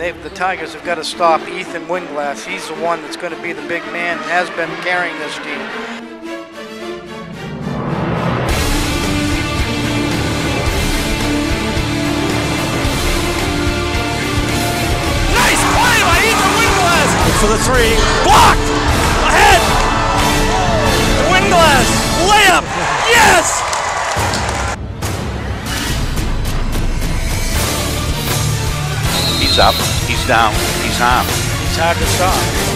the Tigers have got to stop Ethan Winglass. He's the one that's going to be the big man and has been carrying this team. Nice play by Ethan Winglass! For the three, blocked! Ahead! Winglass, layup! Yes! He's up, he's down, he's on. He's hard to stop.